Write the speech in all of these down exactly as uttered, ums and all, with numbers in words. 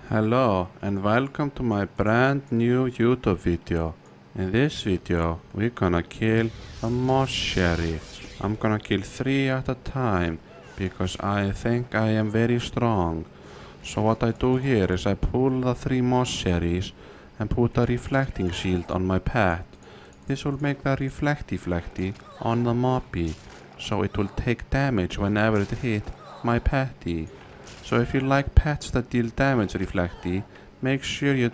Hello and welcome to my brand new YouTube video. In this video we're gonna kill a moss Sheerie. I'm gonna kill three at a time because I think I am very strong. So what I do here is I pull the three moss Sheeries and put a reflecting shield on my pet. This will make the reflecty flecty on the moppy, so it will take damage whenever it hit my petty. So if you like pets that deal damage reflecty, make sure you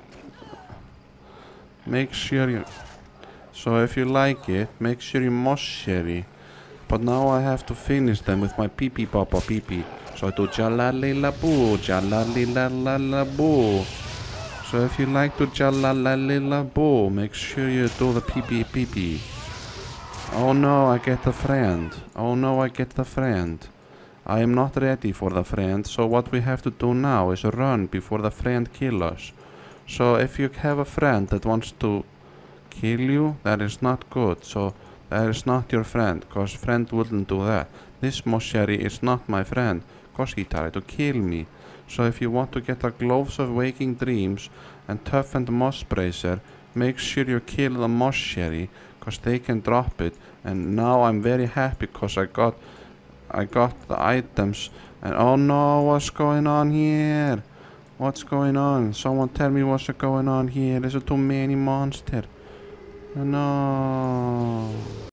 make sure you so if you like it, make sure you moss Sheerie. But now I have to finish them with my pee pee papa pee pee. So I do jalalila boo, jalalila boo. So if you like to jalalila boo, make sure you do the pee pee pee pee. Oh no, I get the friend. Oh no, I get the friend. I am not ready for the friend, so what we have to do now is run before the friend kills us. So if you have a friend that wants to kill you, that is not good. So that is not your friend, cause friend wouldn't do that. This moss Sheerie is not my friend, cause he tried to kill me. So if you want to get the gloves of waking dreams and toughened moss bracer, make sure you kill the moss Sheerie, cause they can drop it. And now I'm very happy cause I got I got the items. And oh no, what's going on here? What's going on? Someone tell me what's going on here. There's too many monsters. No.